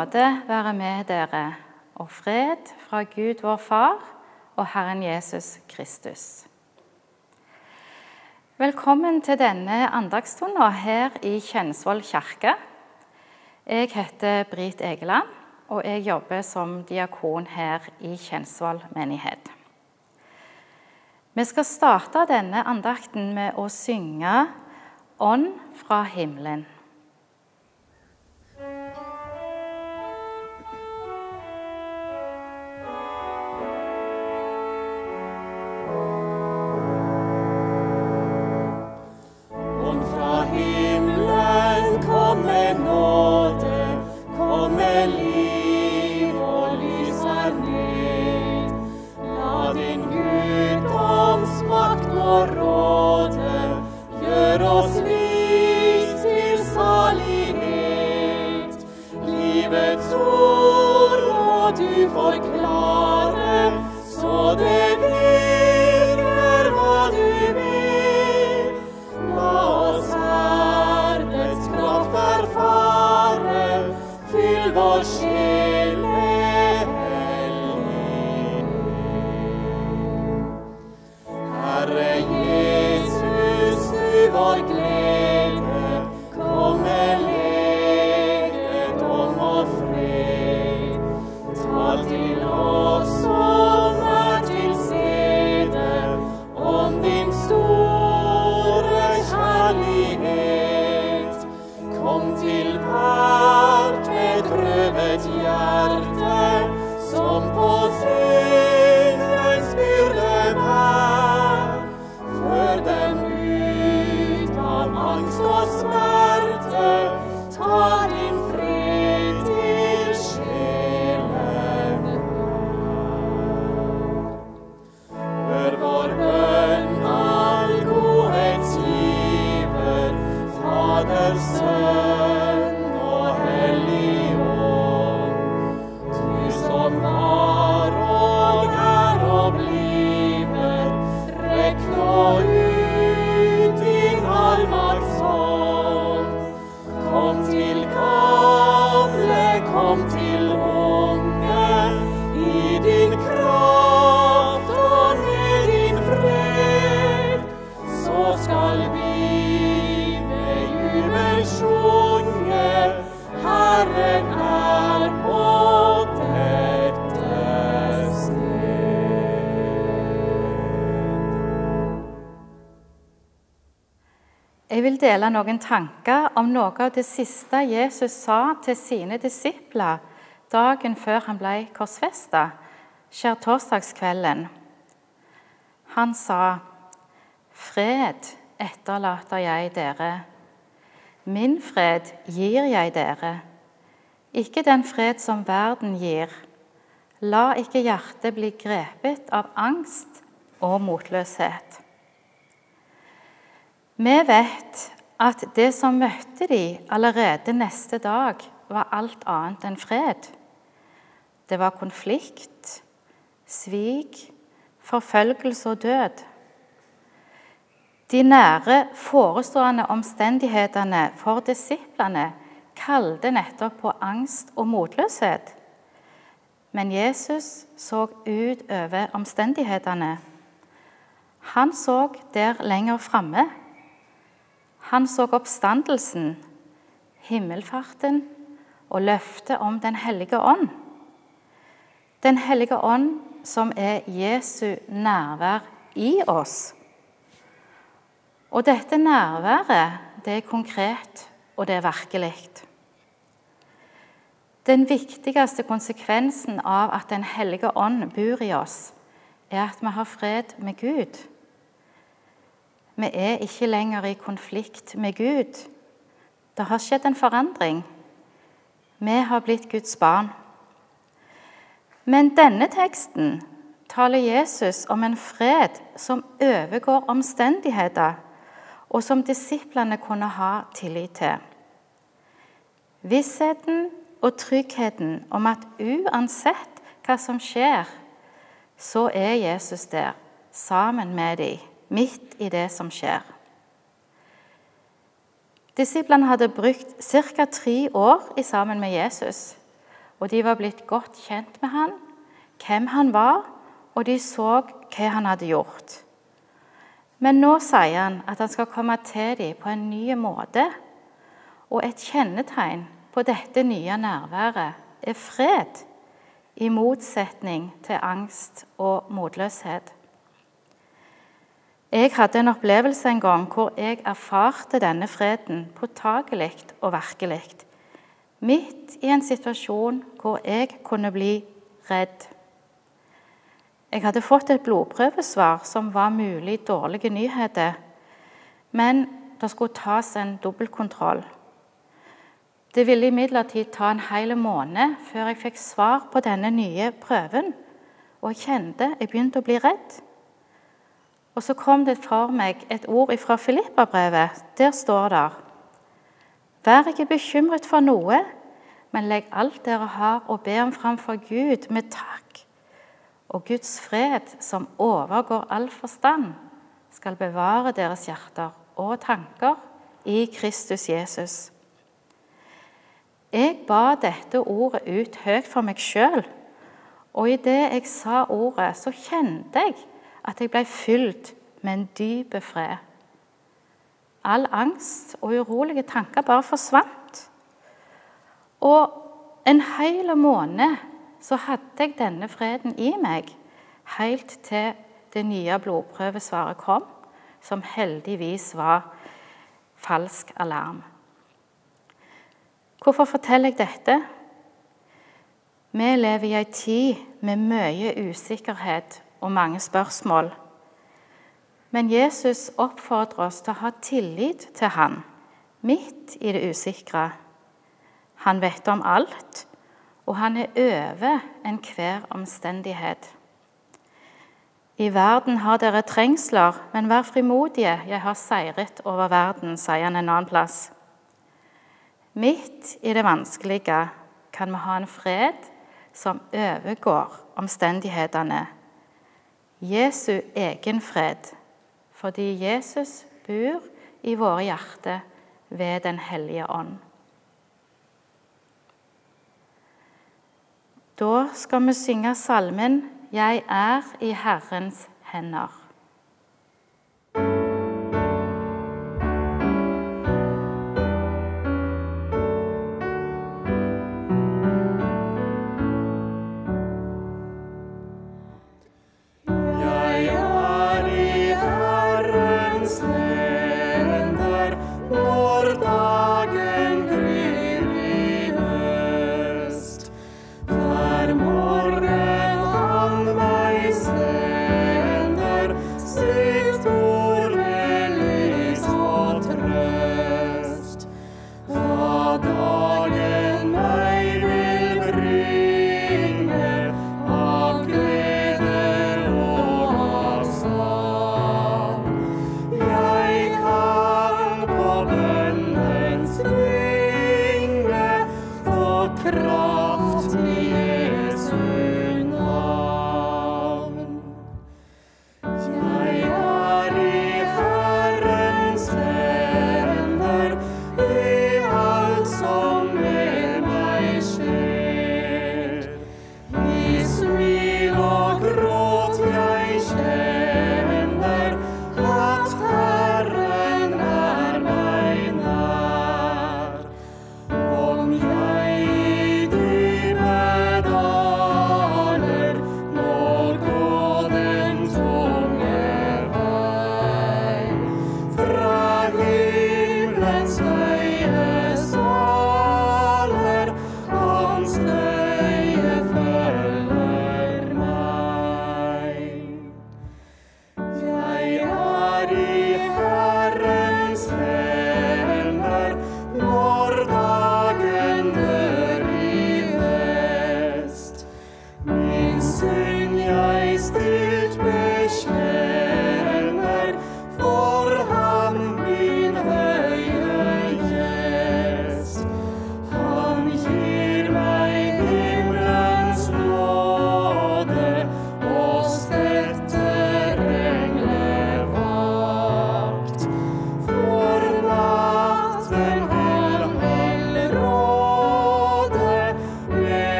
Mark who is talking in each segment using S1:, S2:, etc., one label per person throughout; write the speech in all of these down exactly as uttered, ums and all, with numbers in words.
S1: nåde være med dere, og fred fra Gud vår Far og Herren Jesus Kristus. Velkommen til denne andagsstunden her i Kjensvoll kirke. Jeg heter Brit Egeland, og jeg jobber som diakon her i Kjensvoll menighet. Vi skal starte denne andakten med å synge «Ånd fra himmelen». Jeg vil dele noen tanker om noe av det siste Jesus sa til sine disipler dagen før han ble korsfestet, skjærtorsdagskvelden. Han sa, «Fred etterlater jeg dere. Min fred gir jeg dere. Ikke den fred som verden gir. La ikke hjertet bli grepet av angst og motløshet.» Vi vet at det som møtte de allerede neste dag, var alt annet enn fred. Det var konflikt, svik, forfølgelse og død. De nære forestående omstendighetene for disiplene kalte nettopp på angst og motløshet. Men Jesus så ut over omstendighetene. Han så der lenger fremme. Han så oppstandelsen, himmelfarten og løftet om den hellige ånd. Den hellige ånd som er Jesu nærvær i oss. Og dette nærværet, det er konkret og det er virkelig. Den viktigste konsekvensen av at den hellige ånd bor i oss, er at vi har fred med Gud. Vi er ikke lenger i konflikt med Gud. Det har skjedd en forandring. Vi har blitt Guds barn. Men denne teksten taler Jesus om en fred som overgår omstendigheter, og som disiplene kunne ha tillit til. Vissheten og tryggheten om at uansett hva som skjer, så er Jesus der, sammen med dem, midt i det som skjer. Disiplene hadde brukt cirka tre år sammen med Jesus, og de var blitt godt kjent med han, hvem han var, og de så hva han hadde gjort. Men nå sier han at han skal komme til dem på en ny måte, og et kjennetegn på dette nye nærværet er fred, i motsetning til angst og motløshet. Jeg hadde en opplevelse en gang hvor jeg erfarte denne freden påtagelig og virkelig, midt i en situasjon hvor jeg kunne bli redd. Jeg hadde fått et blodprøvesvar som var mulig dårlige nyheter, men det skulle tas en dobbeltkontroll. Det ville imidlertid ta en hel måned før jeg fikk svar på denne nye prøven, og jeg kjente jeg begynte å bli redd. Og så kom det for meg et ord fra Filipperbrevet. Der står det: Vær ikke bekymret for noe, men legg alt dere har og be om framfor Gud med takk. Og Guds fred, som overgår all forstand, skal bevare deres hjerter og tanker i Kristus Jesus. Jeg ba dette ordet ut høyt for meg selv, og i det jeg sa ordet, så kjente jeg at jeg ble fylt med en dyp fred. All angst og urolige tanker bare forsvant. Og en hel måned så hadde jeg denne freden i meg, helt til det nye blodprøvesvaret kom, som heldigvis var falsk alarm. Hvorfor forteller jeg dette? Vi lever i en tid med mye usikkerhet og mange spørsmål. Men Jesus oppfordrer oss til å ha tillit til han, midt i det usikre. Han vet om alt, og han er over enhver omstendighet. I verden har dere trengsler, men vær frimodige, jeg har seiret over verden, sier han en annen plass. Midt i det vanskelige kan vi ha en fred som overgår omstendighetene. Jesu egen fred, fordi Jesus bor i våre hjerter ved den hellige ånd. Da skal vi synge salmen «Jeg er i Herrens hender».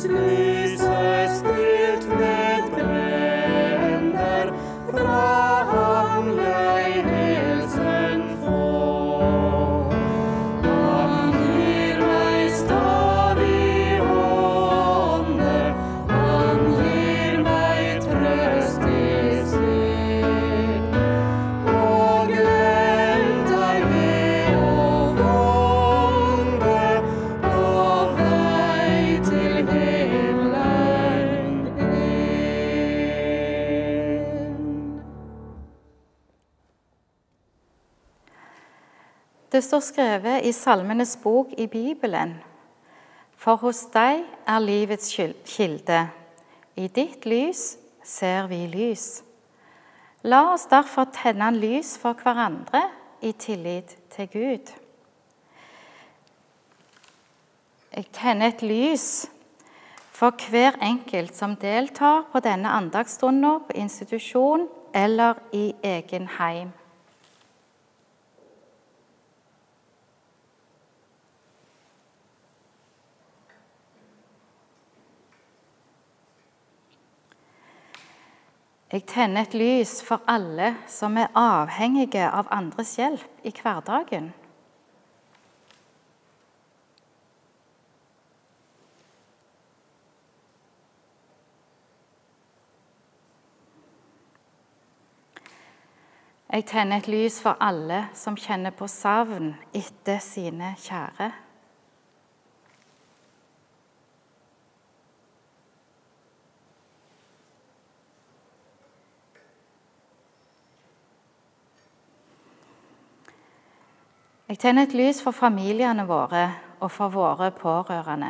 S2: lyset stilt nedbrenner, fra ham jeg hilsen får. Han gir meg stadig ånde, han gir meg trøst i sinn, og gleder ved å vonde på vei til himmelen inn.
S1: Det står skrevet i Salmenes bok i Bibelen: For hos deg er livets skyld- kilde, i ditt lys ser vi lys. La oss derfor tenne en lys for hverandre i tillit til Gud. Jeg tenner et lys for hver enkelt som deltar på denne andagsstunden på institusjon eller i egen heim. Jeg tenner et lys for alle som er avhengige av andres hjelp i hverdagen. Jeg tenner et lys for alle som kjenner på savn etter sine kjære. Jeg tenner et lys for familiene våre og for våre pårørende.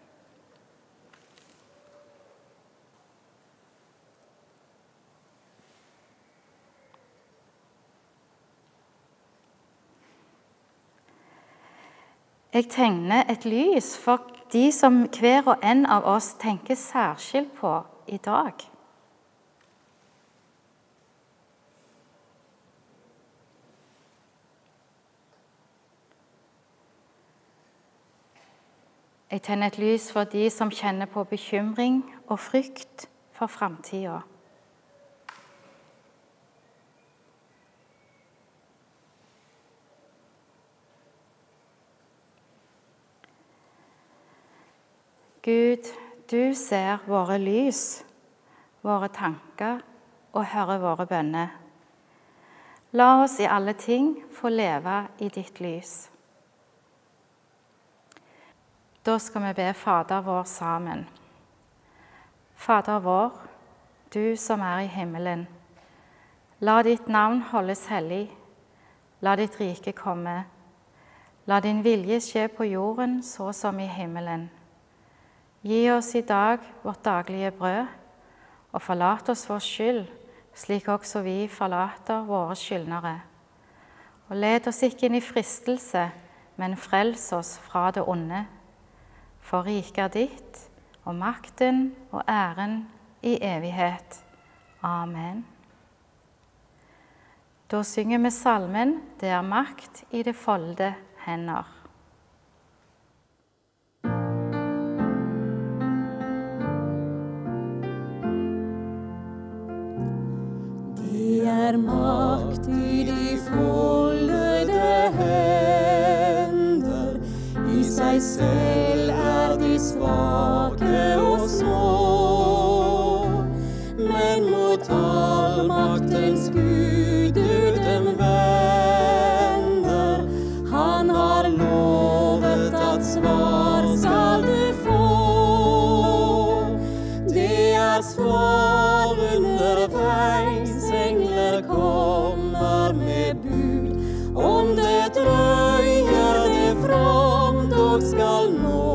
S1: Jeg tegner et lys for de som hver og en av oss tenker særskilt på i dag. Jeg tenner et lys for de som kjenner på bekymring og frykt for framtiden. Gud, du ser våre lys, våre tanker og hører våre bønner. La oss i alle ting få leve i ditt lys. Da skal vi be Fader vår sammen. Fader vår, du som er i himmelen. La ditt navn holdes hellig. La ditt rike komme. La din vilje skje på jorden så som i himmelen. Gi oss i dag vårt daglige brød, og forlat oss vår skyld, slik også vi forlater våre skyldnere. Og led oss ikke inn i fristelse, men frels oss fra det onde. For riket er ditt, og makten og æren i evighet. Amen. Da synger vi salmen «Det er makt i det folde hender».
S2: Det er makt i de foldede hender, i seg selv er de svake og små. Men mot all maktens Gud du dem vender, han har lovet at svar skal du få. Det er svar underveis, engler kommer med bud. Om det drøyer det fram, dog skal nå.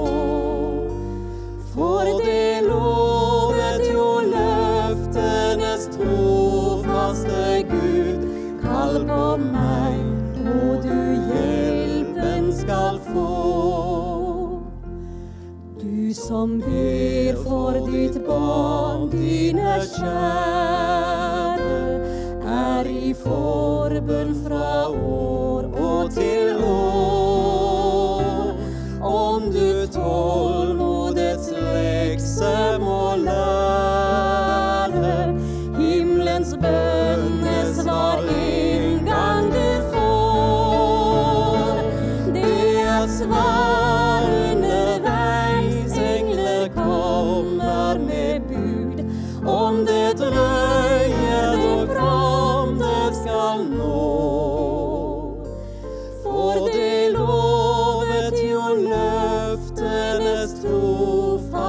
S2: For det lovet jo løftenes trofaste Gud. Kall på meg, og du hjelpen skal få. Du som ber for ditt barn, dine kjære, er i forbønn fra år og til år. Om du tålmodets leve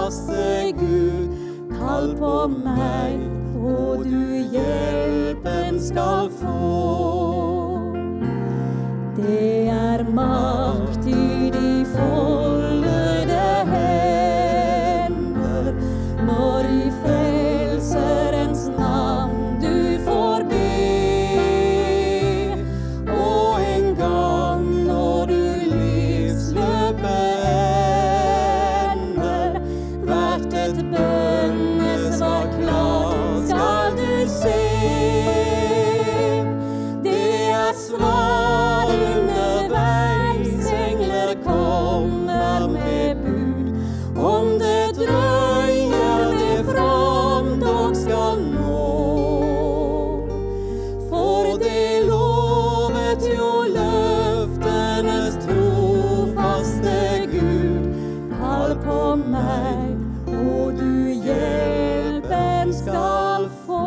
S2: trofaste Gud, kall på meg, og du hjelpen skal få. Det er makt i de foldede hender, når i frelserens navn du får be. Og en gang når du livsløpet ender, hvert et bønnesvar klart skal du se. Det er svar underveis, engler kommer med bud. Om det drøyer, det fram dog skal nå. For det lovet jo løftenes trofaste Gud, kall på meg, og du hjelpen skal få.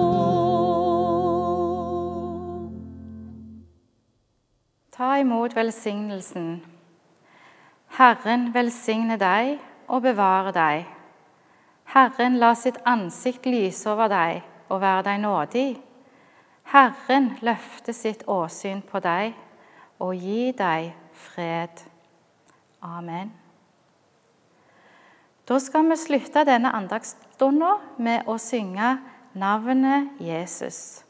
S1: Ta imot velsignelsen. Herren velsigne deg og bevare deg. Herren la sitt ansikt lyse over deg og være deg nådig. Herren løfte sitt åsyn på deg og gi deg fred. Amen. Da skal vi slutte denne andagsstunden med å synge navnet Jesus.